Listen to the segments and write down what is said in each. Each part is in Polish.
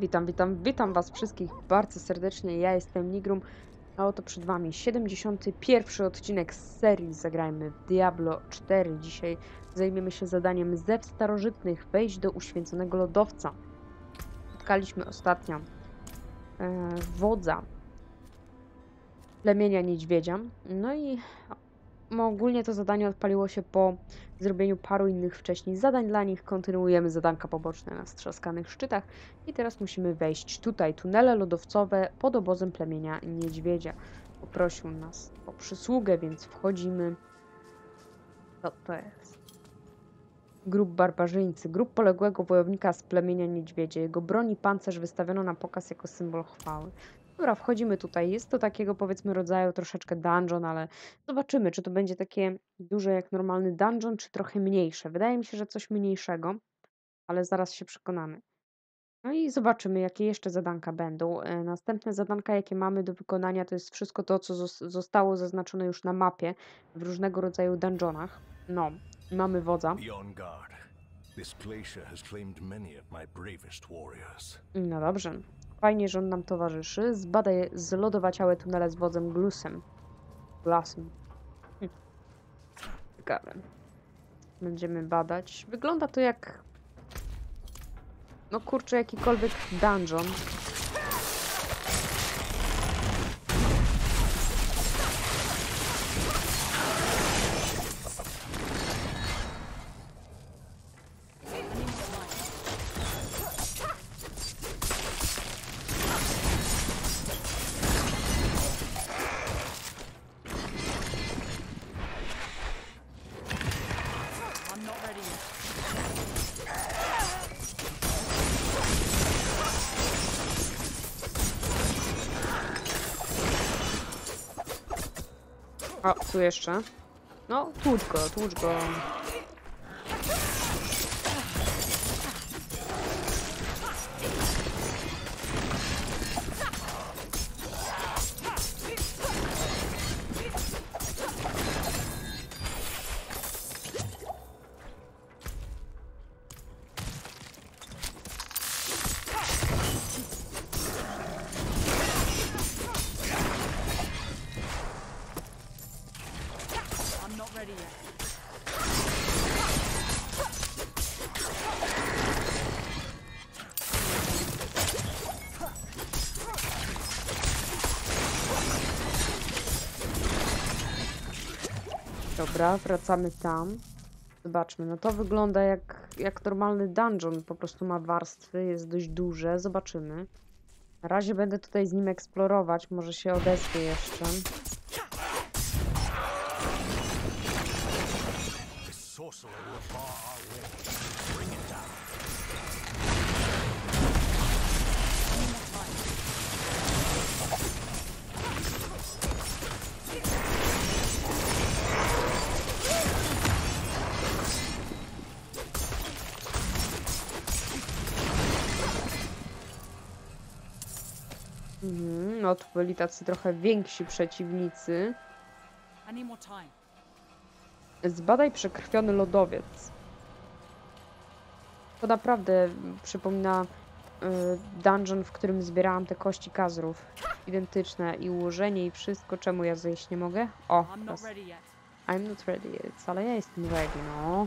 Witam was wszystkich bardzo serdecznie. Ja jestem Nigrum, a oto przed wami 71. odcinek z serii Zagrajmy w Diablo 4. Dzisiaj zajmiemy się zadaniem ze starożytnych wejść do uświęconego lodowca. Spotkaliśmy ostatnio wodza plemienia niedźwiedzia. No i ogólnie to zadanie odpaliło się po zrobieniu paru innych wcześniej zadań dla nich. Kontynuujemy zadanka poboczne na strzaskanych szczytach i teraz musimy wejść tutaj. Tunele lodowcowe pod obozem plemienia niedźwiedzia. Poprosił nas o przysługę, więc wchodzimy. Co to jest? Grób barbarzyńcy. Grób poległego wojownika z plemienia niedźwiedzia. Jego broń i pancerz wystawiono na pokaz jako symbol chwały. Dobra, wchodzimy tutaj. Jest to takiego, powiedzmy, rodzaju troszeczkę dungeon, ale zobaczymy, czy to będzie takie duże jak normalny dungeon, czy trochę mniejsze. Wydaje mi się, że coś mniejszego, ale zaraz się przekonamy. No i zobaczymy, jakie jeszcze zadanka będą. Następne zadanka, jakie mamy do wykonania, to jest wszystko to, co zostało zaznaczone już na mapie w różnego rodzaju dungeonach. No, mamy wodza. No dobrze. Fajnie, że on nam towarzyszy. Zbadaj zlodowaciałe tunele z wodzem Glusem. Ciekawe. Będziemy badać. Wygląda to jak... No kurczę, jakikolwiek dungeon. O, tu jeszcze. No, tłucz go, tłucz go. Dobra, wracamy tam. Zobaczmy, no to wygląda jak normalny dungeon, po prostu ma warstwy, jest dość duże, zobaczymy. Na razie będę tutaj z nim eksplorować, może się odezwie jeszcze. No tu byli tacy trochę więksi przeciwnicy. Zbadaj przekrwiony lodowiec. To naprawdę przypomina dungeon, w którym zbierałam te kości kazrów. Identyczne i ułożenie i wszystko. Czemu ja zejść nie mogę? O, teraz. I'm not ready yet. Ale ja jestem ready, no.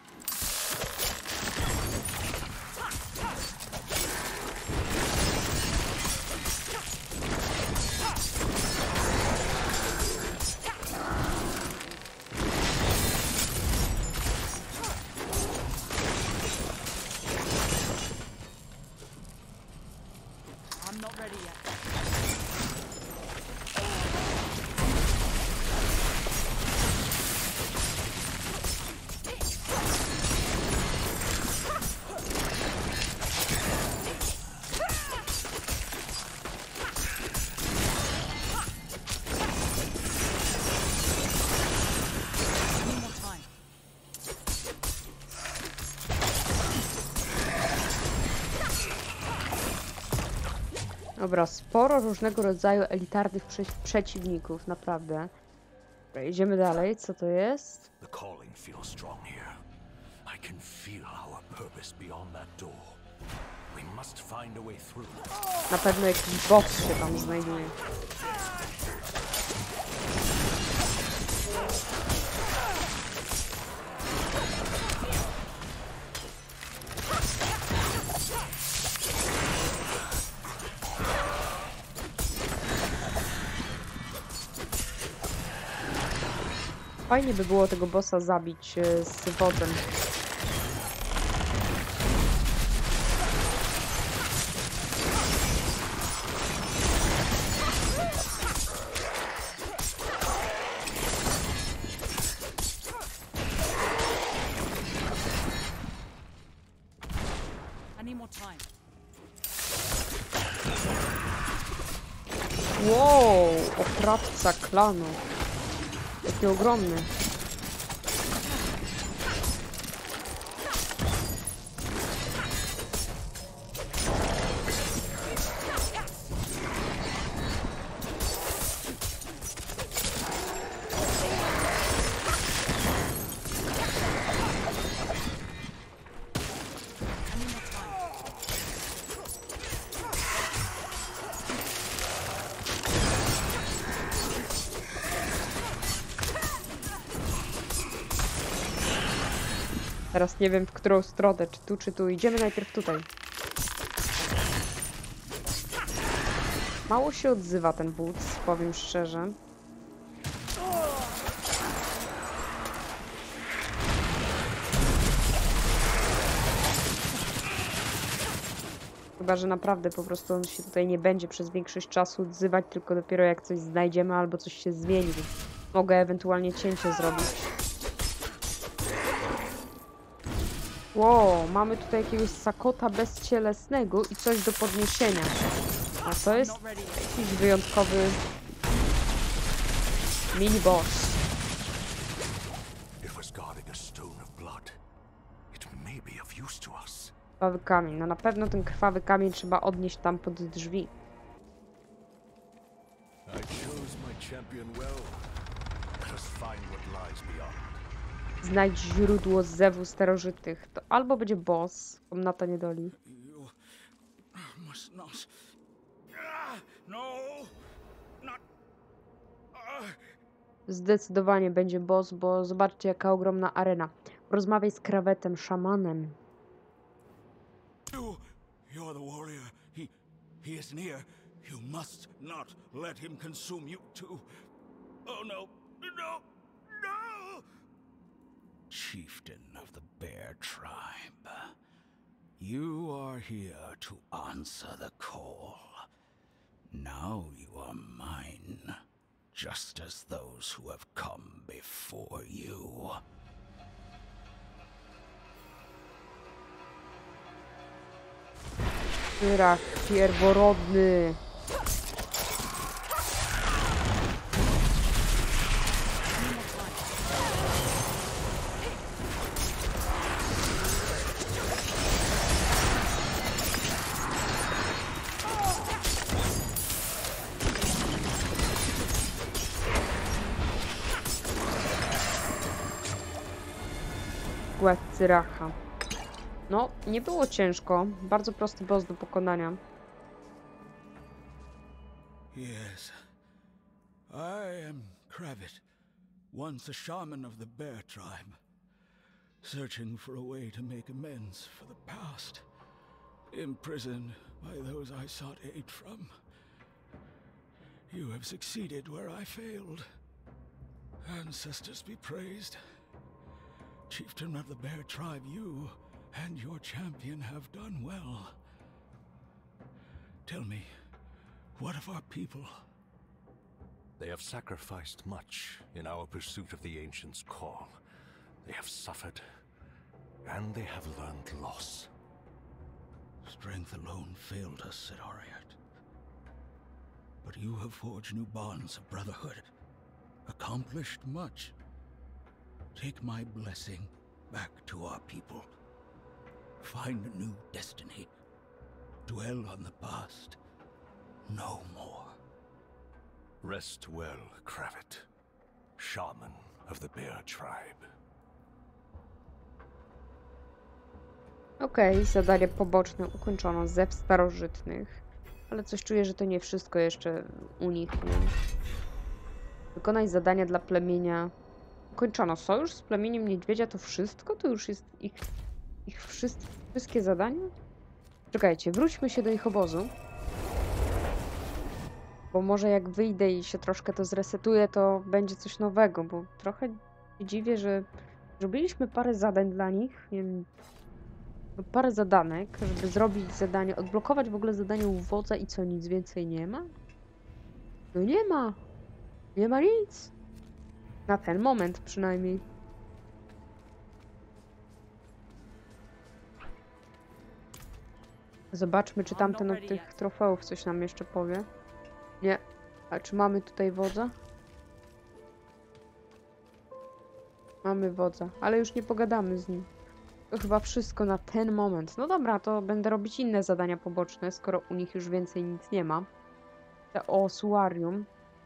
Dobra, sporo różnego rodzaju elitarnych przeciwników, naprawdę. Dobra, idziemy dalej, co to jest? The calling feels strong here. I can feel our purpose beyond that door. Na pewno jakiś boss się tam znajduje. Fajnie by było tego bossa zabić z wodzem. Wow, oprawca klanu. Jaki ogromny. Teraz nie wiem, w którą stronę, czy tu, czy tu. Idziemy najpierw tutaj. Mało się odzywa ten Boots, powiem szczerze. Chyba że naprawdę po prostu on się tutaj nie będzie przez większość czasu odzywać, tylko dopiero jak coś znajdziemy albo coś się zmieni. Mogę ewentualnie cięcie zrobić. Wow, mamy tutaj jakiegoś sakota bezcielesnego i coś do podniesienia. A to jest jakiś wyjątkowy mini-boss. Krwawy kamień. No na pewno ten krwawy kamień trzeba odnieść tam pod drzwi. Znajdź źródło zewu starożytnych. To albo będzie boss, komnata niedoli. Zdecydowanie będzie boss, bo zobaczcie jaka ogromna arena. Rozmawiaj z krawetem, szamanem. You're the warrior. He is near. You must not let him consume you too. Oh no, no, no! Chieftain of the Bear Tribe, you are here to answer the call. Now you are mine, just as those who have come before you. Tyrach pierworodny. Głaz Cyracha. No, nie było ciężko. Bardzo prosty boss do pokonania. Yes. I am Kravit, once a shaman of the Bear Tribe, searching for a way to make amends for the past, imprisoned by those I sought aid from. You have succeeded where I failed. Ancestors be praised. Chieftain of the Bear Tribe, you and your champion have done well. Tell me, what of our people? They have sacrificed much in our pursuit of the Ancients' call. They have suffered, and they have learned loss. Strength alone failed us, said Ariat. But you have forged new bonds of brotherhood, accomplished much. Take my blessing back to our people. Find a new destiny. Dwell on the past. No more. Rest well, Kravit, shaman of the Bear Tribe. Okej, zadanie poboczne ukończono ze starożytnych. Ale coś czuję, że to nie wszystko jeszcze u nich, nie? Wykonaj zadania dla plemienia. Ukończono sojusz z plemieniem niedźwiedzia, to wszystko? To już jest ich wszystkie zadania? Czekajcie, wróćmy się do ich obozu. Bo może jak wyjdę i się troszkę to zresetuje, to będzie coś nowego, bo trochę się dziwię, że zrobiliśmy parę zadań dla nich, nie wiem, no parę zadanek, żeby zrobić zadanie, odblokować w ogóle zadanie u wodza i co, nic więcej nie ma? No nie ma. Nie ma nic. Na ten moment przynajmniej. Zobaczmy, czy tamten od tych trofeów coś nam jeszcze powie. Nie. A czy mamy tutaj wodza? Mamy wodza, ale już nie pogadamy z nim. To chyba wszystko na ten moment. No dobra, to będę robić inne zadania poboczne, skoro u nich już więcej nic nie ma. Te osuarium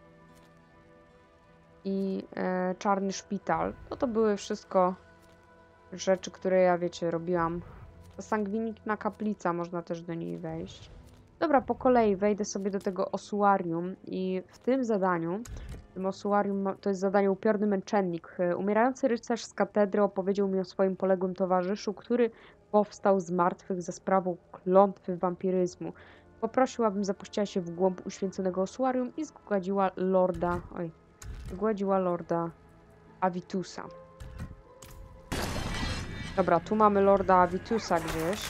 i czarny szpital. No to były wszystko rzeczy, które ja, wiecie, robiłam. Sangwinikna kaplica, można też do niej wejść. Dobra, po kolei wejdę sobie do tego osuarium i w tym zadaniu, w tym osuarium, to jest zadanie Upiorny Męczennik. Umierający rycerz z katedry opowiedział mi o swoim poległym towarzyszu, który powstał z martwych za sprawą klątwy wampiryzmu. Poprosił, abym zapuściła się w głąb uświęconego osuarium i zgładziła lorda Avitusa. Dobra, tu mamy lorda Avitusa gdzieś.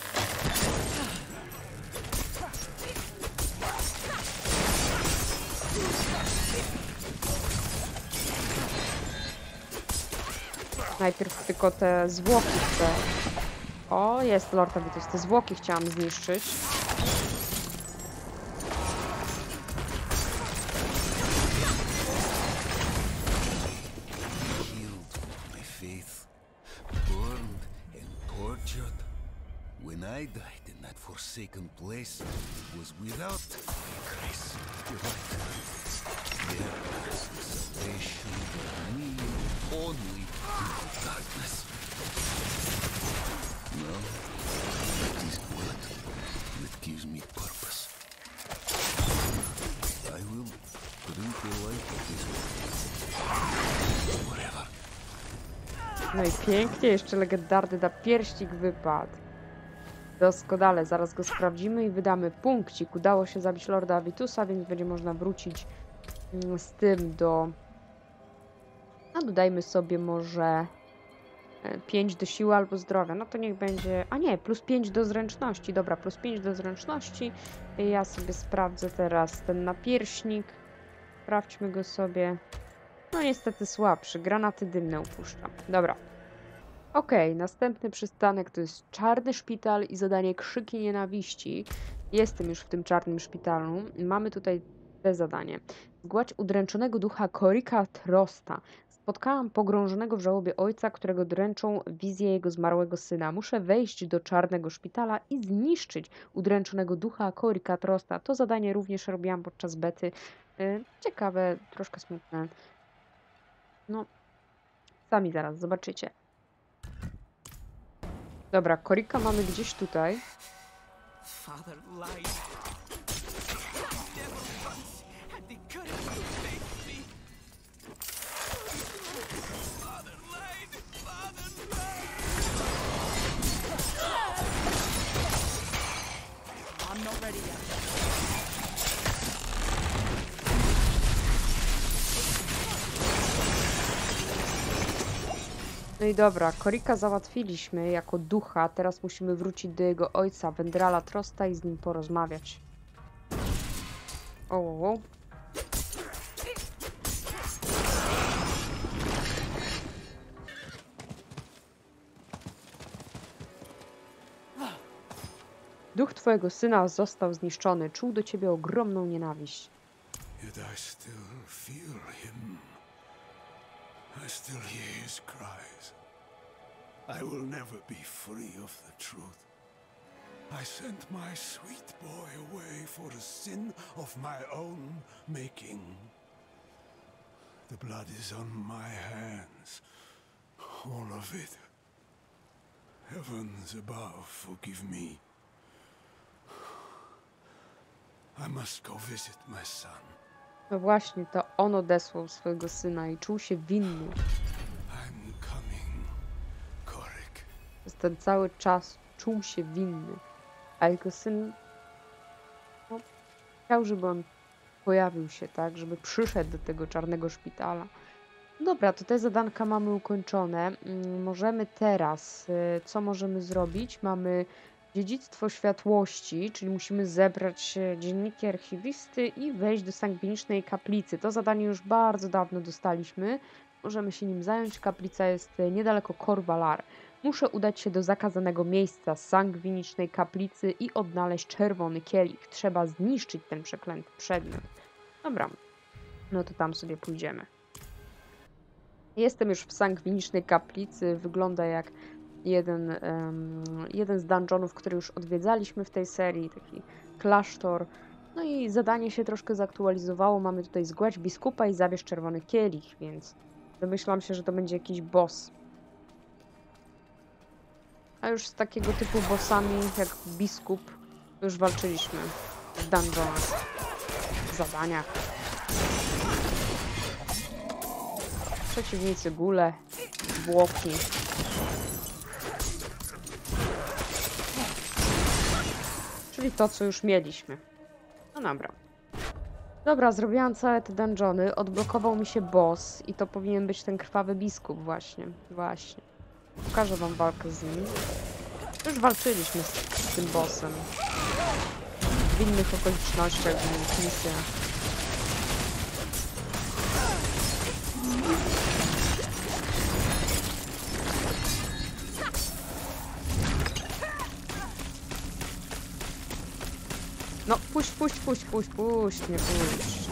Najpierw tylko te zwłoki chcę. O, jest lord Avitus. Te zwłoki chciałam zniszczyć. When I died in that forsaken place, it was without grace. There was the salvation for me only through the darkness. No, it is blood that gives me purpose. I will drink the life of this world forever. No i pięknie, jeszcze legendarny napierścik wypadł. Doskonale, zaraz go sprawdzimy i wydamy punkcik. Udało się zabić lorda Avitusa, więc będzie można wrócić z tym do... A dodajmy sobie może 5 do siły albo zdrowia. No to niech będzie... A nie, plus 5 do zręczności. Dobra, plus 5 do zręczności. Ja sobie sprawdzę teraz ten napierśnik. Sprawdźmy go sobie. No niestety słabszy. Granaty dymne upuszczam. Dobra. Okej, następny przystanek to jest Czarny Szpital i zadanie Krzyki Nienawiści. Jestem już w tym czarnym szpitalu. Mamy tutaj te zadanie. Zgładź udręczonego ducha Korika Trosta. Spotkałam pogrążonego w żałobie ojca, którego dręczą wizje jego zmarłego syna. Muszę wejść do czarnego szpitala i zniszczyć udręczonego ducha Korika Trosta. To zadanie również robiłam podczas bety. Ciekawe, troszkę smutne. No, sami zaraz zobaczycie. Dobra, Korika mamy gdzieś tutaj. Father lied. Never once had the courage to face me. Father lied. Father lied. I'm not ready yet. No i dobra, Korika załatwiliśmy jako ducha, teraz musimy wrócić do jego ojca, Wendrala Trosta i z nim porozmawiać. O. Duch twojego syna został zniszczony, czuł do ciebie ogromną nienawiść. Yet I still feel him. I still hear his cries. I will never be free of the truth. I sent my sweet boy away for a sin of my own making. The blood is on my hands. All of it. Heavens above, forgive me. I must go visit my son. No właśnie, to on odesłał swojego syna i czuł się winny. I'm coming, Korik. Przez ten cały czas czuł się winny. A jego syn no, chciał, żeby on pojawił się, tak? Żeby przyszedł do tego czarnego szpitala. Dobra, to te zadanka mamy ukończone. Możemy teraz, co możemy zrobić? Mamy dziedzictwo światłości, czyli musimy zebrać dzienniki archiwisty i wejść do sangwinicznej kaplicy. To zadanie już bardzo dawno dostaliśmy. Możemy się nim zająć. Kaplica jest niedaleko Kor Valar. Muszę udać się do zakazanego miejsca sangwinicznej kaplicy i odnaleźć czerwony kielich. Trzeba zniszczyć ten przeklęty przedmiot. Dobra, no to tam sobie pójdziemy. Jestem już w sangwinicznej kaplicy. Wygląda jak jeden z dungeonów, który już odwiedzaliśmy w tej serii. Taki klasztor. No i zadanie się troszkę zaktualizowało. Mamy tutaj zgładź biskupa i zabierz czerwony kielich, więc domyślam się, że to będzie jakiś boss. A już z takiego typu bossami jak biskup już walczyliśmy w dungeonach, w zadaniach. Przeciwnicy góle, zwłoki. Czyli to, co już mieliśmy. No dobra. Dobra, zrobiłam całe te dungeony. Odblokował mi się boss i to powinien być ten krwawy biskup właśnie. Właśnie. Pokażę wam walkę z nim. Już walczyliśmy z tym bossem. W innych okolicznościach, w innych misjach. No, puść mnie, puść.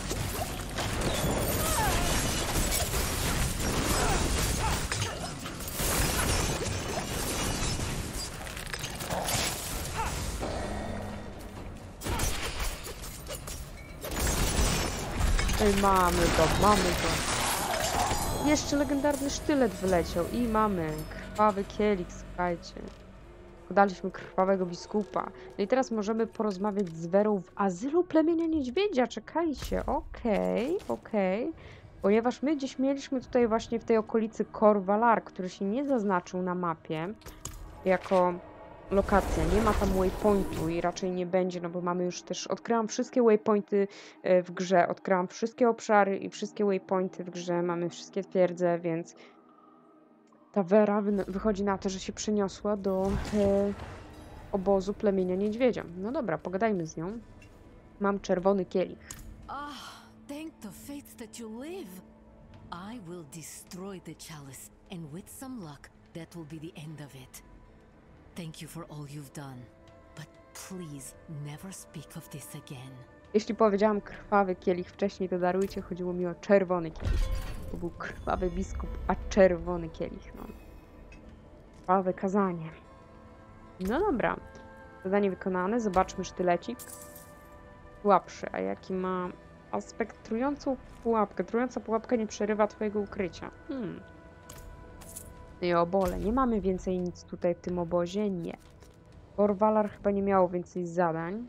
Ej, mamy go. Jeszcze legendarny sztylet wyleciał i mamy krwawy kielich, słuchajcie. Daliśmy krwawego biskupa. No i teraz możemy porozmawiać z Werą w azylu plemienia niedźwiedzia. Czekajcie, okej. Ponieważ my gdzieś mieliśmy tutaj właśnie w tej okolicy Kor Valar, który się nie zaznaczył na mapie jako lokacja. Nie ma tam waypointu i raczej nie będzie, no bo mamy już też... Odkryłam wszystkie waypointy w grze. Odkryłam wszystkie obszary i wszystkie waypointy w grze. Mamy wszystkie twierdze, więc... Ta Wera wychodzi na to, że się przeniosła do obozu plemienia niedźwiedzia. No dobra, pogadajmy z nią. Mam czerwony kielich. Ah, thank the fates that you live. I will destroy the chalice, and with some luck, that will be the end of it. Thank you for all you've done, but please never speak of this again. Jeśli powiedziałam krwawy kielich wcześniej, to darujcie, chodziło mi o czerwony kielich. To był krwawy biskup, a czerwony kielich, no. Krwawe kazanie. No dobra. Zadanie wykonane. Zobaczmy sztylecik. Słabszy, a jaki ma aspekt? Trującą pułapkę. Trująca pułapka nie przerywa twojego ukrycia. I obole. Nie mamy więcej nic tutaj w tym obozie? Nie. Kor Valar chyba nie miało więcej zadań.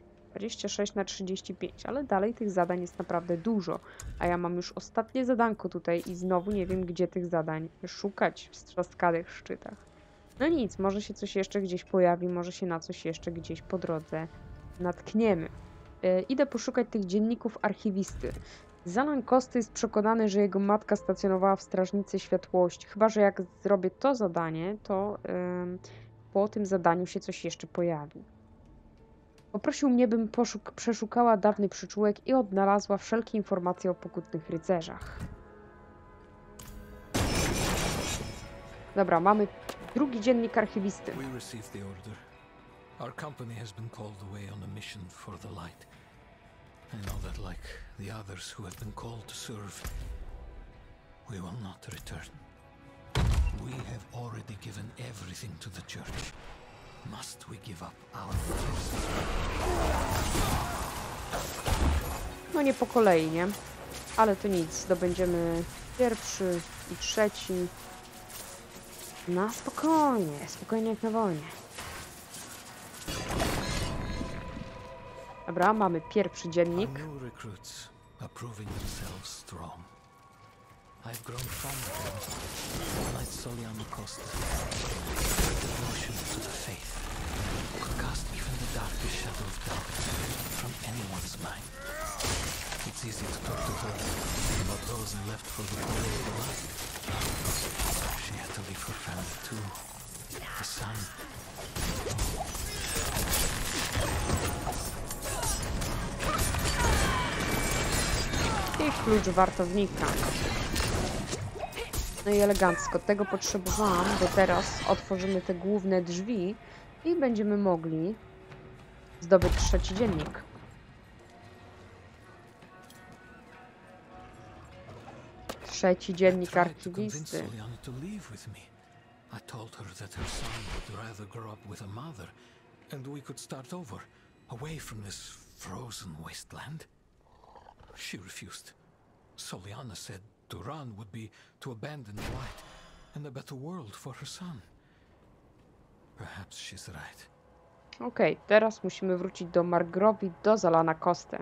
26/35, ale dalej tych zadań jest naprawdę dużo. A ja mam już ostatnie zadanko tutaj i znowu nie wiem, gdzie tych zadań szukać w strzaskanych szczytach. No nic, może się coś jeszcze gdzieś pojawi, może się na coś jeszcze gdzieś po drodze natkniemy. Idę poszukać tych dzienników archiwisty. Zalan Kosty jest przekonany, że jego matka stacjonowała w Strażnicy Światłości. Chyba że jak zrobię to zadanie, to po tym zadaniu się coś jeszcze pojawi. Poprosił mnie, bym przeszukała dawny przyczółek i odnalazła wszelkie informacje o pokutnych rycerzach. Dobra, mamy drugi dziennik archiwisty. We received the order. Our company has been called away on a mission for the light. I know that like the others who have been called to serve, we will not return. We have already given everything to the church. Must we give up our faith? No nie po kolei, nie? Ale to nic, zdobędziemy pierwszy i trzeci. Na spokojnie, spokojnie jak na wojnie. Dobra, mamy pierwszy dziennik. Our new recruits are proving themselves strong. I've grown fond of them. Knight Soliana Costa. Their devotion to the faith could cast even the darkest shadow of doubt from anyone's mind. It's easy to talk to her about those left for the call of the light. She had to leave her family too. The sun. I klucz wartownika. No i elegancko. Tego potrzebowałam, bo teraz otworzymy te główne drzwi i będziemy mogli zdobyć trzeci dziennik. Trzeci dziennik Tried to convince archiwisty. Soliana to leave with me. I told her that her son would rather grow up with a mother, and we could start over, away from this frozen wasteland. She refused. Soliana said to run would be to abandon the light and a better world for her son. Perhaps she's right. Okej, teraz musimy wrócić do Margrovi, do Zalana Costę.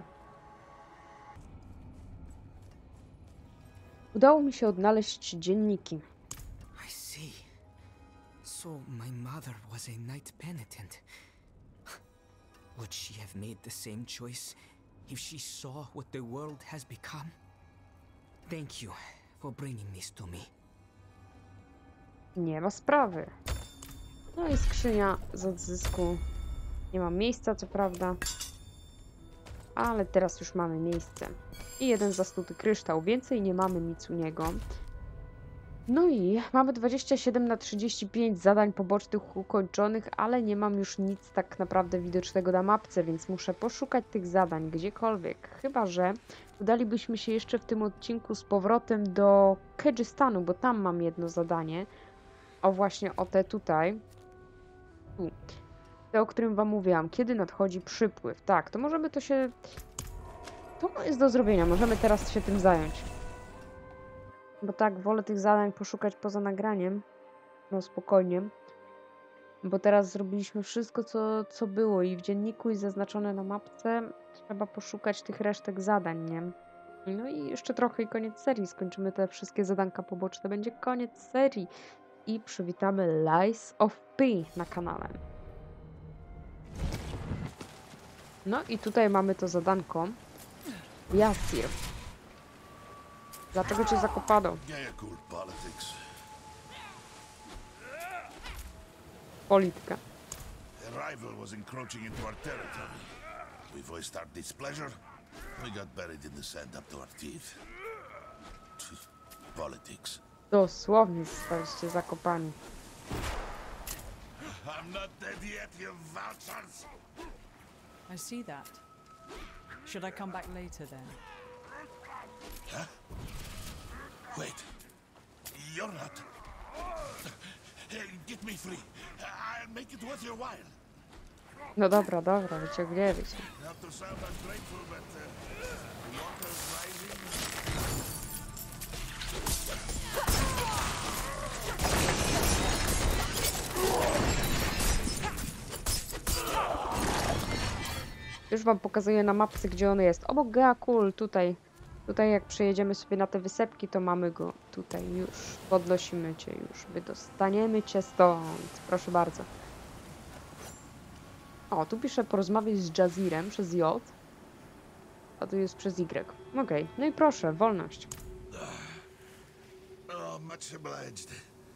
Udało mi się odnaleźć dzienniki. I see. So my mother was a knight penitent. Would she have made the same choice if she saw what the world has become? Thank you for bringing this to me. Nie ma sprawy. No i skrzynia z odzysku. Nie mam miejsca, co prawda. Ale teraz już mamy miejsce. I jeden zastuty kryształ. Więcej nie mamy nic u niego. No i mamy 27 na 35 zadań pobocznych ukończonych, ale nie mam już nic tak naprawdę widocznego na mapce, więc muszę poszukać tych zadań gdziekolwiek. Chyba że udalibyśmy się jeszcze w tym odcinku z powrotem do Kedżystanu, bo tam mam jedno zadanie. O właśnie o te tutaj. Tu. Te, o którym wam mówiłam. Kiedy nadchodzi przypływ. Tak, to możemy to się... To jest do zrobienia. Możemy teraz się tym zająć. Bo tak, wolę tych zadań poszukać poza nagraniem. No spokojnie. Bo teraz zrobiliśmy wszystko, co było i w dzienniku, i zaznaczone na mapce. Trzeba poszukać tych resztek zadań, nie? No i jeszcze trochę i koniec serii. Skończymy te wszystkie zadanka poboczne. Będzie koniec serii. I przywitamy Lies of P na kanale. No i tutaj mamy to zadanko. Jasir. Dlaczego cię zakopano? Gaia-Kul politics. Polityka. A rival was encroaching into our territory. We voiced our displeasure. We got buried in the sand up to our teeth. Politics. Dosłownie zostaliście zakopani. I'm not dead yet, you vultures! I see that. Should I come back later then? Huh? Wait. You're not... Hey, get me free. I'll make it worth your while. No dobra, dobra, wyciągniemy cię. Not to sound ungrateful, but... the water's rising. Już wam pokazuję na mapce, gdzie on jest. Obok Gaia-Kul, tutaj. Tutaj jak przejedziemy sobie na te wysepki, to mamy go tutaj już. Podnosimy cię już. Wydostaniemy cię stąd. Proszę bardzo. O, tu piszę porozmawiać z Jazirem przez J. A tu jest przez Y. Okej, no i proszę, wolność. Oh, much obliged.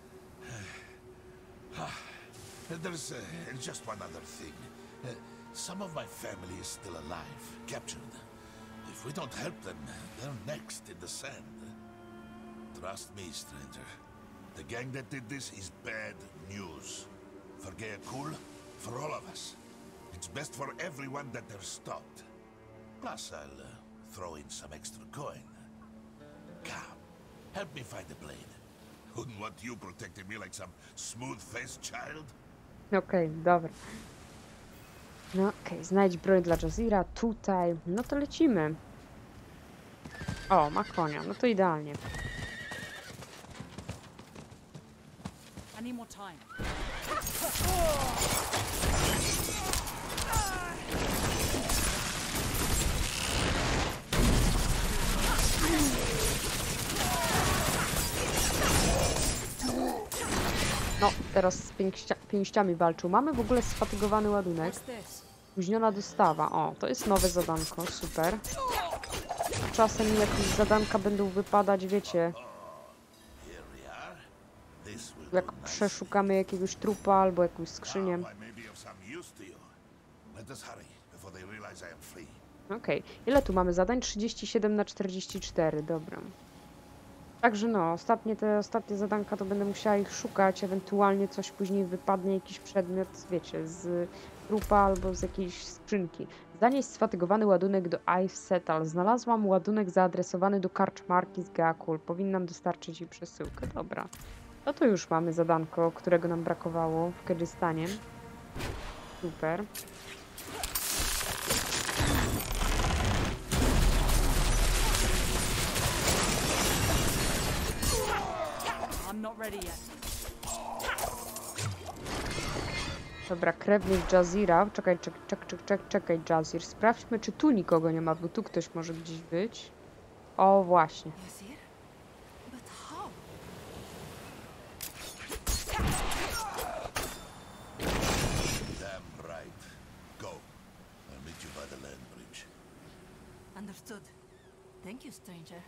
There's just one other thing. Some of my family is still alive, captured. If we don't help them, they're next in the sand. Trust me, stranger. The gang that did this is bad news. For Gaia-Kul, for all of us. It's best for everyone that they're stopped. Plus, I'll throw in some extra coin. Come, help me find the blade. Wouldn't want you protecting me like some smooth-faced child. Okej, dobra. No okej, znajdź broń dla Jazira tutaj. No to lecimy. O, ma konia. No to idealnie. I need more time. No, teraz z pięściami walczył. Mamy w ogóle sfatygowany ładunek. What's this? Spóźniona dostawa. O, to jest nowe zadanko, super. Czasem jakieś zadanka będą wypadać, wiecie, Here we are. This will jak go nice. przeszukamy jakiegoś trupa albo jakąś skrzynię. Now I may be of some use to you. Let us hurry before they realize I am free. Okej, ile tu mamy zadań? 37 na 44, dobra. Także no, te ostatnie zadanka to będę musiała ich szukać, ewentualnie coś później wypadnie, jakiś przedmiot, wiecie, z trupa albo z jakiejś skrzynki. Zanieś sfatygowany ładunek do Icesettle. Znalazłam ładunek zaadresowany do karczmarki z Geakul. Powinnam dostarczyć jej przesyłkę. Dobra. No to już mamy zadanko, którego nam brakowało w Kyrgyzstanie. Super. I'm not ready yet. Dobra, krewnik Jazira. Czekaj, Jazir. Sprawdźmy, czy tu nikogo nie ma, bo tu ktoś może gdzieś być. O, właśnie. Yazir? But how? Damn right. Go. I'll meet you by the land bridge. Understood. Thank you, stranger.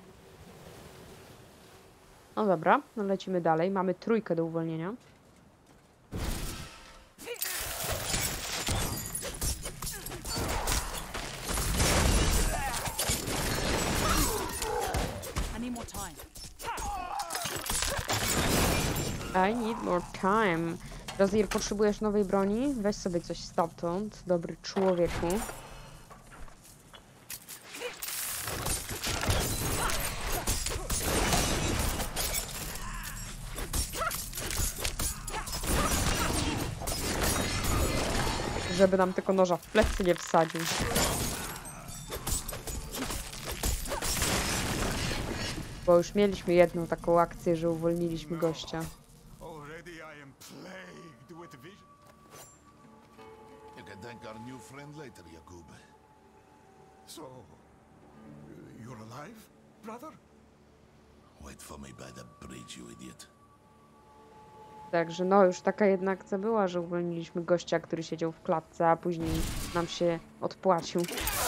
No dobra, no lecimy dalej. Mamy trójkę do uwolnienia. I need more time. I need more time. Jazir, potrzebujesz nowej broni? Weź sobie coś stamtąd, dobry człowieku. Żeby nam tylko noża w plecy nie wsadził. Bo już mieliśmy jedną taką akcję, że uwolniliśmy gościa. Already I am plagued with vision. You can thank our new friend later, Yakub. So, you're alive, brother? Wait for me by the bridge, you idiot. Także no, już taka jedna akcja była, że uwolniliśmy gościa, który siedział w klatce, a później nam się odpłacił.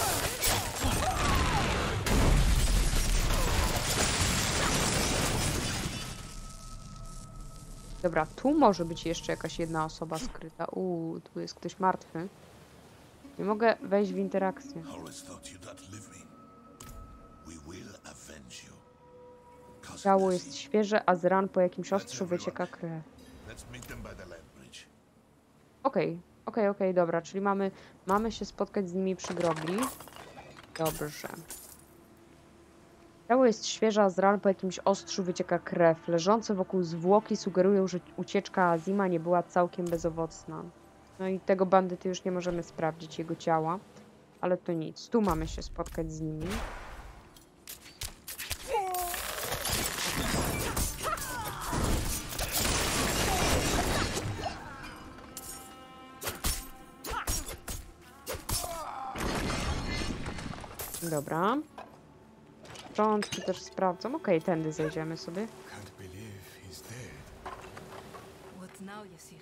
Dobra, tu może być jeszcze jakaś jedna osoba skryta. Tu jest ktoś martwy. Nie mogę wejść w interakcję. Always thought you'd outlive me. We will avenge you. Cousin Ciało Nessie, jest świeże, a z ran po jakimś ostrzu wycieka krew. let's meet them by the land bridge. Okej, dobra, czyli mamy się spotkać z nimi przy grobli. Dobrze. Ciało jest świeże, a z ran po jakimś ostrzu wycieka krew. Leżące wokół zwłoki sugerują, że ucieczka Azima nie była całkiem bezowocna. No i tego bandyty już nie możemy sprawdzić, jego ciała. Ale to nic, tu mamy się spotkać z nimi. Dobra. Początki też sprawdzam. Okej, tędy zejdziemy sobie. Can't believe he's dead. What now, Yazir?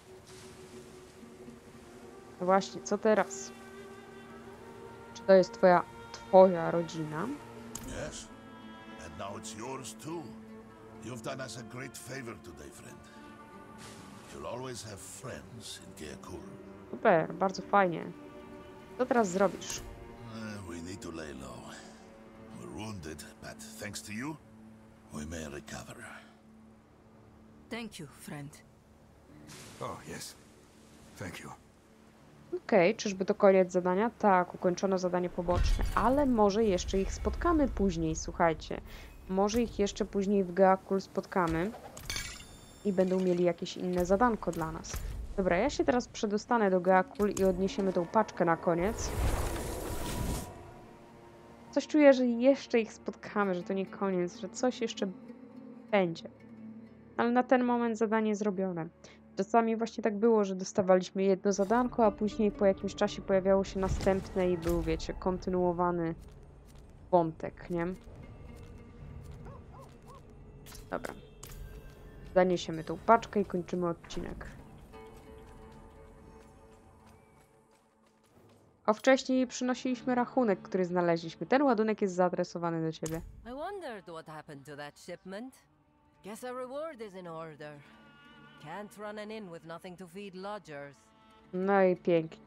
No właśnie, co teraz? Czy to jest twoja rodzina? Yes? And now it's yours too. You've done us a great favor today, friend. You'll always have friends in Geakul. Super, bardzo fajnie. Co teraz zrobisz? We need to lay low. We're wounded, but thanks to you, we may recover. Thank you, friend. Oh, yes. Thank you. Okej, czyżby to koniec zadania? Tak, ukończono zadanie poboczne, ale może jeszcze ich spotkamy później, słuchajcie. Może ich jeszcze później w Geakul spotkamy i będą mieli jakieś inne zadanko dla nas. Dobra, ja się teraz przedostanę do Geakul i odniesiemy tą paczkę na koniec. Coś czuję, że jeszcze ich spotkamy, że to nie koniec, że coś jeszcze będzie. ale na ten moment zadanie zrobione. Czasami właśnie tak było, że dostawaliśmy jedno zadanko, a później po jakimś czasie pojawiało się następne i był, wiecie, kontynuowany wątek, nie? Dobra. Zaniesiemy tą paczkę i kończymy odcinek. A wcześniej przynosiliśmy rachunek, który znaleźliśmy. Ten ładunek jest zaadresowany do ciebie. I wondered what happened to that shipment. Guess our reward is in order. Can't run an inn with nothing to feed lodgers. No i pięknie.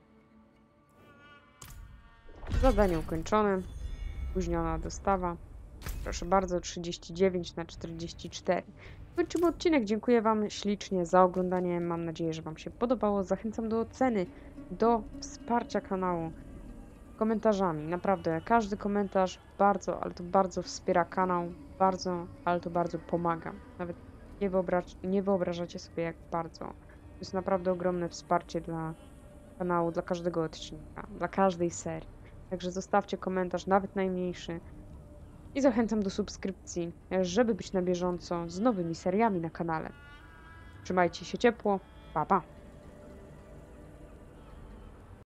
Zadanie ukończone. Spóźniona dostawa. Proszę bardzo, 39/44. Kończymy odcinek. Dziękuję wam ślicznie za oglądanie. Mam nadzieję, że wam się podobało. Zachęcam do oceny, do wsparcia kanału komentarzami. Naprawdę, każdy komentarz bardzo, ale to bardzo wspiera kanał. Bardzo, ale to bardzo pomaga. Nawet nie wyobrażacie sobie, jak bardzo. To jest naprawdę ogromne wsparcie dla kanału, dla każdego odcinka, dla każdej serii. Także zostawcie komentarz, nawet najmniejszy. I zachęcam do subskrypcji, żeby być na bieżąco z nowymi seriami na kanale. Trzymajcie się ciepło. Pa, pa!